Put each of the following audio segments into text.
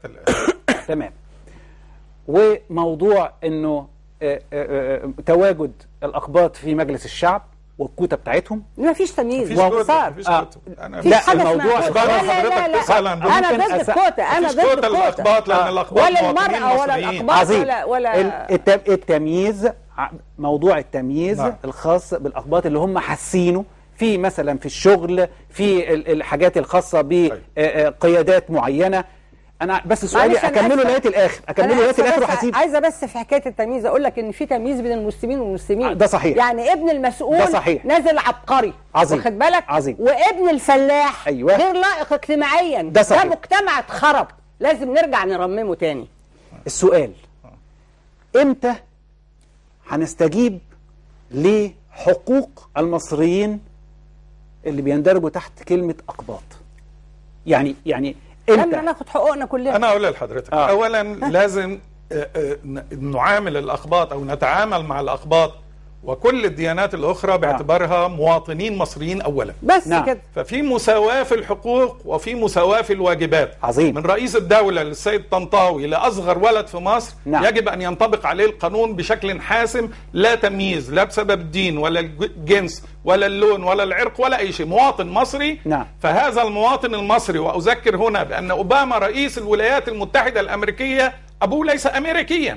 تمام. وموضوع انه تواجد الاقباط في مجلس الشعب والكوتا بتاعتهم، ما فيش تمييز. مفيش كوتا. لا الموضوع لا انا ضد الكوتا، انا ضد الكوتا. الاقباط لان الاقباط ولا المرأة ولا الاقباط ولا التمييز، موضوع التمييز الخاص بالاقباط اللي هم حاسينه في مثلا في الشغل، في الحاجات الخاصه بقيادات معينه. انا بس سؤالي اكمله لغايه الاخر وهسيب. عايزه بس في حكايه التمييز اقول لك ان في تمييز بين المسلمين والمسلمين. ده صحيح. يعني ابن المسؤول ده صحيح. نازل عبقري، عظيم، واخد بالك؟ عظيم. وابن الفلاح أيوة. غير لائق اجتماعيا. ده صحيح. ده مجتمع اتخرب، لازم نرجع نرممه تاني. السؤال امتى هنستجيب لحقوق المصريين اللي بيندرجوا تحت كلمه اقباط؟ يعني لما ناخد حقوقنا كلنا. انا اقول لحضرتك اولا لازم نعامل الاقباط او نتعامل مع الاقباط وكل الديانات الاخرى باعتبارها مواطنين مصريين اولا، بس كده. ففي مساواة في الحقوق وفي مساواة في الواجبات. عظيم. من رئيس الدولة للسيد طنطاوي لأصغر ولد في مصر يجب أن ينطبق عليه القانون بشكل حاسم، لا تمييز، لا بسبب الدين ولا الجنس ولا اللون ولا العرق ولا أي شيء، مواطن مصري. فهذا المواطن المصري، وأذكر هنا بأن أوباما رئيس الولايات المتحدة الأمريكية أبوه ليس أمريكيا،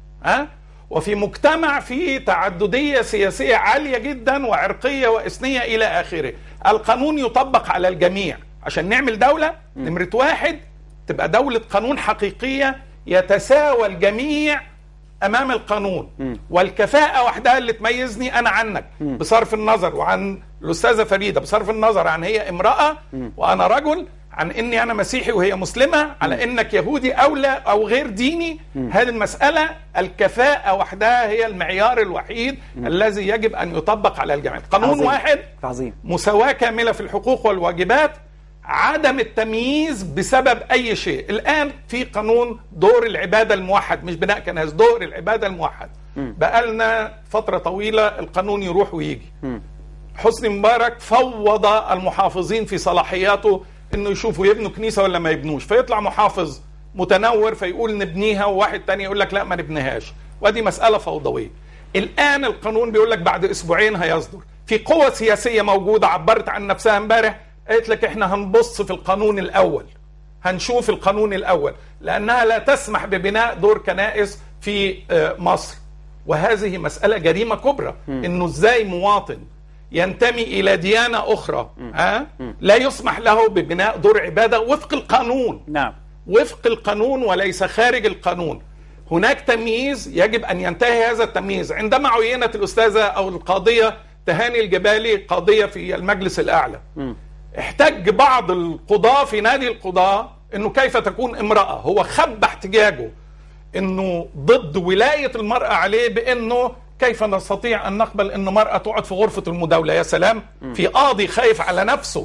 وفي مجتمع فيه تعددية سياسية عالية جدا وعرقية وإثنية إلى آخره. القانون يطبق على الجميع عشان نعمل دولة. نمرة واحد تبقى دولة قانون حقيقية يتساوى الجميع أمام القانون، والكفاءة وحدها اللي تميزني أنا عنك، بصرف النظر وعن الأستاذة فريدة، بصرف النظر عن هي امرأة وأنا رجل، عن اني انا مسيحي وهي مسلمة، على انك يهودي او لا او غير ديني. هذه المسألة الكفاءة وحدها هي المعيار الوحيد الذي يجب ان يطبق على الجميع. قانون عظيم. واحد عظيم. مساواة كاملة في الحقوق والواجبات، عدم التمييز بسبب اي شيء. الان في قانون دور العبادة الموحد، مش بناء كنائس، دور العبادة الموحد. بقالنا فترة طويلة القانون يروح ويجي. حسني مبارك فوض المحافظين في صلاحياته انه يشوفوا يبنوا كنيسة ولا ما يبنوش، فيطلع محافظ متنور فيقول نبنيها، وواحد تاني يقول لك لا ما نبنيهاش، ودي مسألة فوضوية. الآن القانون بيقول لك بعد أسبوعين هيصدر. في قوة سياسية موجودة عبرت عن نفسها امبارح، قالت لك احنا هنبص في القانون الأول، هنشوف القانون الأول، لأنها لا تسمح ببناء دور كنائس في مصر. وهذه مسألة جريمة كبرى، انه ازاي مواطن ينتمي إلى ديانة أخرى لا يسمح له ببناء دور عبادة وفق القانون. وفق القانون وليس خارج القانون. هناك تمييز يجب أن ينتهي هذا التمييز. عندما عينت الأستاذة أو القاضية تهاني الجبالي قاضية في المجلس الأعلى، احتج بعض القضاة في نادي القضاة أنه كيف تكون امرأة. هو خب احتجاجه أنه ضد ولاية المرأة عليه، بأنه كيف نستطيع أن نقبل أن مرأة تقعد في غرفة المداولة. يا سلام، في قاضي خايف على نفسه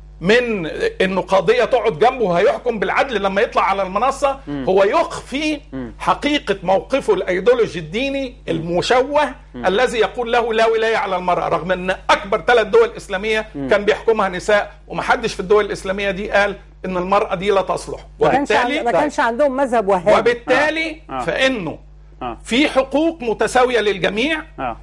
من أنه قاضية تقعد جنبه هيحكم بالعدل لما يطلع على المنصة. هو يخفي حقيقة موقفه الأيديولوجي الديني المشوه الذي يقول له لا ولاية على المرأة، رغم أن أكبر 3 دول إسلامية كان بيحكمها نساء، ومحدش في الدول الإسلامية دي قال أن المرأة دي لا تصلح. وبالتالي ما كانش عندهم مذهب وهابي. وبالتالي فإنه في حقوق متساوية للجميع.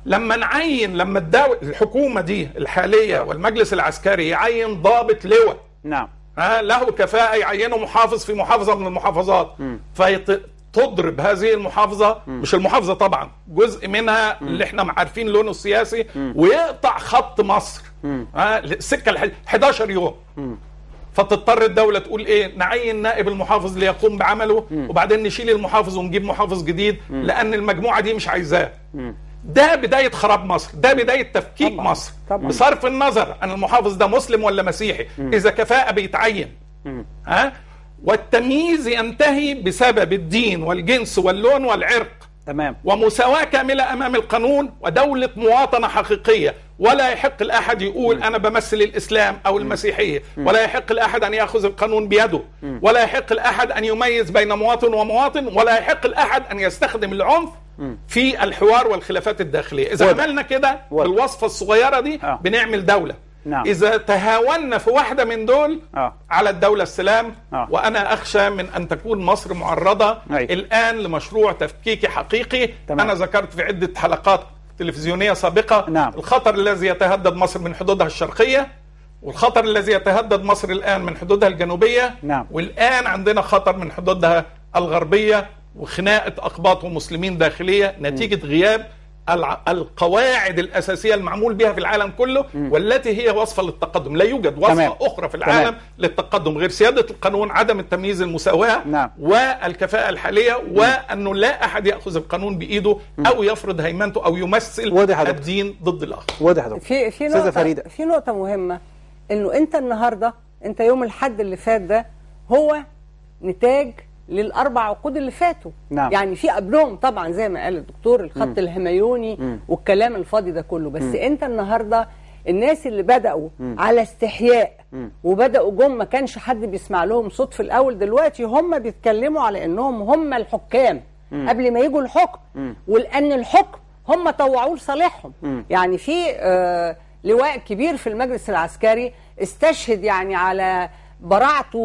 لما الحكومة دي الحالية والمجلس العسكري يعين ضابط لواء له كفاءة، يعينه محافظ في محافظة من المحافظات، فتضرب هذه المحافظة، مش المحافظة طبعا، جزء منها اللي احنا عارفين لونه السياسي، ويقطع خط مصر السكة 11 يوم. فتضطر الدولة تقول ايه؟ نعين نائب المحافظ ليقوم بعمله، وبعدين نشيل المحافظ ونجيب محافظ جديد لأن المجموعة دي مش عايزاه. ده بداية خراب مصر، ده بداية تفكيك مصر. بصرف النظر عن المحافظ ده مسلم ولا مسيحي، إذا كفاءة بيتعين. والتمييز ينتهي بسبب الدين والجنس واللون والعرق. تمام. ومساواة كاملة أمام القانون، ودولة مواطنة حقيقية. ولا يحق الأحد يقول أنا بمثل الإسلام أو المسيحية، ولا يحق الأحد أن يأخذ القانون بيده، ولا يحق الأحد أن يميز بين مواطن ومواطن، ولا يحق الأحد أن يستخدم العنف في الحوار والخلافات الداخلية. إذا عملنا كده بالوصفة الصغيرة دي بنعمل دولة. نعم. إذا تهاونا في واحدة من دول على الدولة السلام. وأنا أخشى من أن تكون مصر معرضة الآن لمشروع تفكيكي حقيقي. تمام. أنا ذكرت في عدة حلقات تلفزيونية سابقة. نعم. الخطر الذي يتهدد مصر من حدودها الشرقية، والخطر الذي يتهدد مصر الآن من حدودها الجنوبية. نعم. والآن عندنا خطر من حدودها الغربية، وخناقة أقباط ومسلمين داخلية نتيجة غياب القواعد الأساسية المعمول بها في العالم كله، والتي هي وصفة للتقدم. لا يوجد وصفة أخرى في العالم للتقدم غير سيادة القانون، عدم التمييز، المساواة، والكفاءة الحالية، وأنه لا أحد يأخذ القانون بإيده أو يفرض هيمنته أو يمثل الدين ضد الآخر. واضح. في نقطة مهمة، إنه أنت النهاردة، أنت يوم الحد اللي فات ده هو نتاج للأربع عقود اللي فاتوا. نعم. يعني في قبلهم طبعا زي ما قال الدكتور الخط الهميوني والكلام الفاضي ده كله، بس انت النهارده الناس اللي بدأوا على استحياء وبدأوا ما كانش حد بيسمع لهم صوت في الأول، دلوقتي هم بيتكلموا على انهم هم الحكام قبل ما يجوا الحكم، ولأن الحكم هم طوعوه لصالحهم. يعني في لواء كبير في المجلس العسكري استشهد يعني على براعته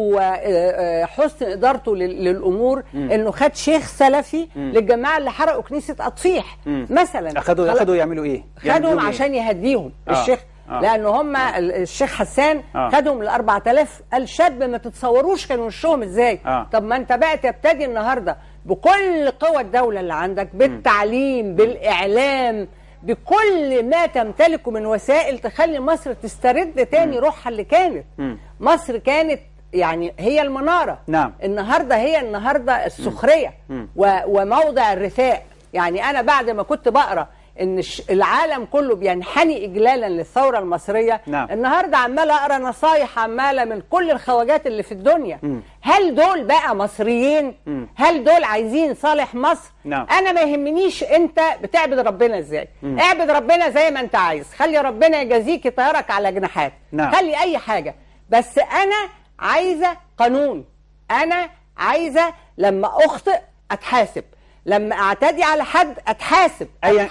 وحسن إدارته للأمور، إنه خد شيخ سلفي للجماعة اللي حرقوا كنيسة أطفيح مثلا. أخدوا يعملوا إيه؟ خدهم عشان يهديهم الشيخ، لأنه هم الشيخ حسان خدهم ل4000 الشاب، ما تتصوروش كانوا وشهم إزاي. طب ما أنت بقى تبتدي النهاردة بكل قوى الدولة اللي عندك، بالتعليم، بالإعلام، بكل ما تمتلكه من وسائل تخلي مصر تسترد تاني روحها اللي كانت. مصر كانت يعني هي المنارة. نعم. النهاردة هي السخرية وموضع الرثاء. يعني أنا بعد ما كنت بقرأ إن العالم كله بينحني إجلالا للثورة المصرية، نعم. النهاردة عمالة أقرأ نصايح عمالة من كل الخواجات اللي في الدنيا. هل دول بقى مصريين؟ هل دول عايزين صالح مصر؟ نعم. أنا ما يهمنيش أنت بتعبد ربنا إزاي. اعبد ربنا زي ما أنت عايز، خلي ربنا يجازيك يطيرك على جناحات. نعم. خلي أي حاجة، بس أنا عايزة قانون. أنا عايزة لما أخطئ أتحاسب، لما أعتدي على حد أتحاسب.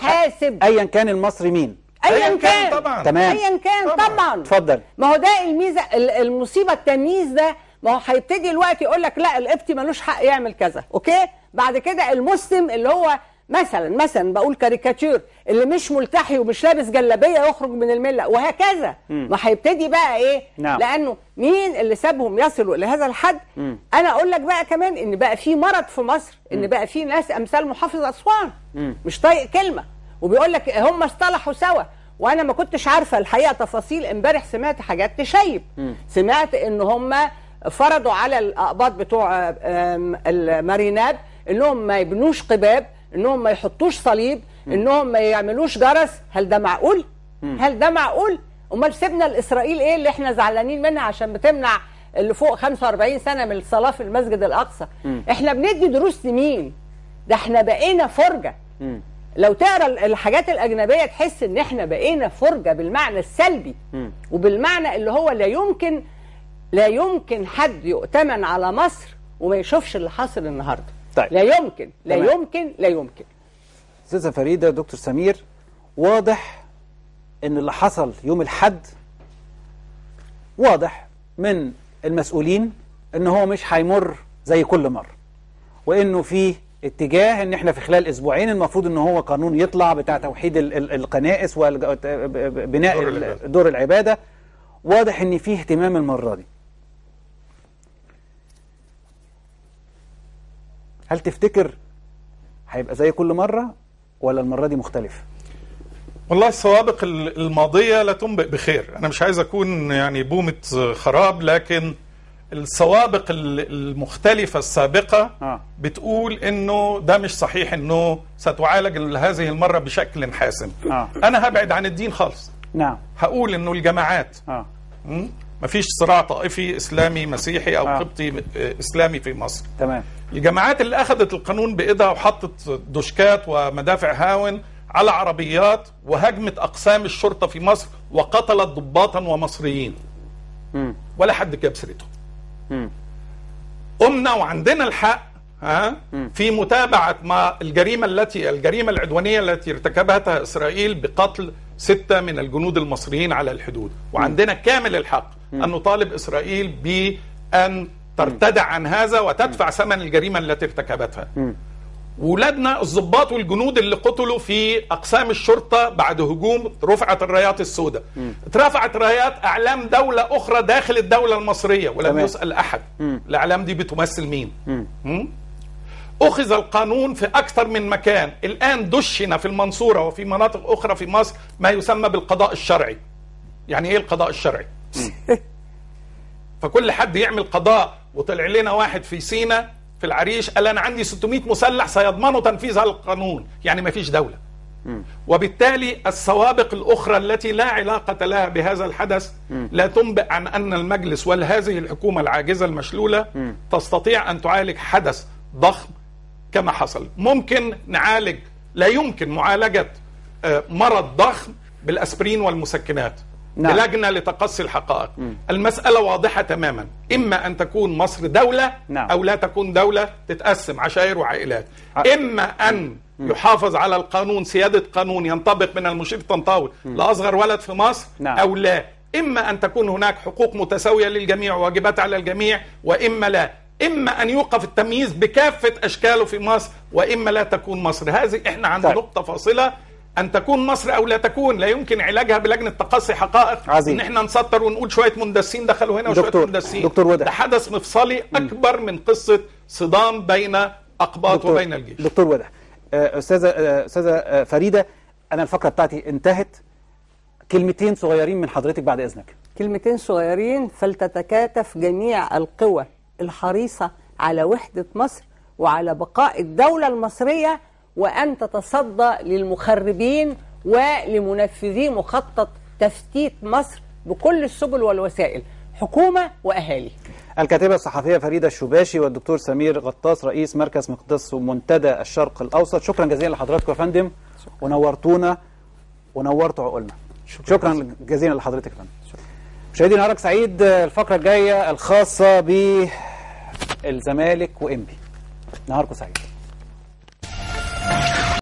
أيا كان المصري مين، أيا كان طبعا. تمام. أيا كان طبعا. اتفضل. ما هو ده الميزة، المصيبة التمييز ده. ما هو هيبتدي الوقت يقول لك لا القبطي ملوش حق يعمل كذا، اوكي؟ بعد كده المسلم اللي هو مثلا بقول كاريكاتير، اللي مش ملتحي ومش لابس جلابيه يخرج من المله، وهكذا. ما هيبتدي بقى ايه؟ نعم. لانه مين اللي سابهم يصلوا الى هذا الحد؟ انا اقول لك بقى كمان ان بقى في مرض في مصر، ان بقى في ناس امثال محافظ اسوان مش طايق كلمه، وبيقول لك هم اصطلحوا سوا. وانا ما كنتش عارفه الحقيقه تفاصيل. امبارح سمعت حاجات تشيب. سمعت ان هم فرضوا على الاقباط بتوع الماريناب انهم ما يبنوش قباب، انهم ما يحطوش صليب، انهم ما يعملوش جرس. هل ده معقول؟ هل ده معقول؟ امال سيبنا لاسرائيل ايه اللي احنا زعلانين منها عشان بتمنع اللي فوق 45 سنه من الصلاه في المسجد الاقصى؟ احنا بندي دروس لمين؟ ده احنا بقينا فرجه. لو تقرا الحاجات الاجنبيه تحس ان احنا بقينا فرجه بالمعنى السلبي، وبالمعنى اللي هو لا يمكن حد يؤتمن على مصر وما يشوفش اللي حاصل النهارده. طيب. لا يمكن لا تمام. يمكن لا يمكن. استاذه فريده، دكتور سمير، واضح ان اللي حصل يوم الحد واضح من المسؤولين ان هو مش هيمر زي كل مره، وانه في اتجاه ان احنا في خلال اسبوعين المفروض ان هو قانون يطلع بتاع توحيد الكنائس وبناء دور العباده. واضح ان فيه اهتمام المره دي. هل تفتكر هيبقى زي كل مرة ولا المرة دي مختلف؟ والله السوابق الماضية لا تنبئ بخير. أنا مش عايز أكون يعني بومة خراب، لكن السوابق المختلفة السابقة بتقول إنه ده مش صحيح، إنه ستعالج هذه المرة بشكل حاسم. أنا هبعد عن الدين خالص. نعم. هقول إنه الجماعات مفيش صراع طائفي إسلامي مسيحي أو قبطي إسلامي في مصر. تمام. الجماعات اللي أخذت القانون بإيدها وحطت دوشكات ومدافع هاون على عربيات وهجمت أقسام الشرطة في مصر وقتلت ضباطا ومصريين ولا حد جاب سيرته. قمنا وعندنا الحق في متابعة ما الجريمة العدوانية التي ارتكبتها إسرائيل بقتل 6 من الجنود المصريين على الحدود، وعندنا كامل الحق أن نطالب إسرائيل بأن ترتدع عن هذا وتدفع ثمن الجريمة التي ارتكبتها. ولادنا الضباط والجنود اللي قتلوا في أقسام الشرطة بعد هجوم رفعت الرايات السوداء، اترفعت رايات أعلام دولة أخرى داخل الدولة المصرية ولم يسأل أحد الأعلام دي بتمثل مين. أخذ القانون في أكثر من مكان. الآن دشن في المنصورة وفي مناطق أخرى في مصر ما يسمى بالقضاء الشرعي. يعني إيه القضاء الشرعي؟ فكل حد يعمل قضاء. وطلع لنا واحد في سينا في العريش قال أنا عندي 600 مسلح سيضمنوا تنفيذ هذا القانون. يعني ما فيش دولة. وبالتالي السوابق الأخرى التي لا علاقة لها بهذا الحدث لا تنبئ عن أن المجلس وهذه الحكومة العاجزة المشلولة تستطيع أن تعالج حدث ضخم كما حصل. ممكن نعالج، لا يمكن معالجة مرض ضخم بالأسبرين والمسكنات. نعم. بلجنة لتقصي الحقائق. المسألة واضحة تماما، إما أن تكون مصر دولة نعم. أو لا تكون دولة، تتقسم عشائر وعائلات. إما أن يحافظ على القانون، سيادة قانون ينطبق من المشير طنطاوي لأصغر ولد في مصر نعم. أو لا. إما أن تكون هناك حقوق متساوية للجميع وواجبات على الجميع، وإما لا. إما أن يوقف التمييز بكافة أشكاله في مصر، وإما لا تكون مصر. هذه إحنا عندنا نقطة فاصلة، أن تكون مصر أو لا تكون. لا يمكن علاجها بلجنة تقصي حقائق إن إحنا نسطر ونقول شوية مندسين دخلوا هنا وشوية مندسين. ده حدث مفصلي أكبر من قصة صدام بين أقباط وبين الجيش. دكتور ودع، أستاذة فريدة، أنا الفقرة بتاعتي انتهت. كلمتين صغيرين من حضرتك بعد إذنك. كلمتين صغيرين. فلتتكاتف جميع القوى الحريصة على وحدة مصر وعلى بقاء الدولة المصرية، وأن تتصدى للمخربين ولمنفذي مخطط تفتيت مصر بكل السبل والوسائل، حكومة وأهالي. الكاتبة الصحفية فريدة الشباشي والدكتور سمير غطاس رئيس مركز مقدس ومنتدى الشرق الأوسط، شكرا جزيلا لحضراتكم يا فندم، ونورتونا ونورتوا عقولنا. شكرا جزيلا لحضرتك يا فندم. مشاهدي نهارك سعيد. الفقرة الجاية الخاصة بالزمالك وإنبي. نهاركم سعيد.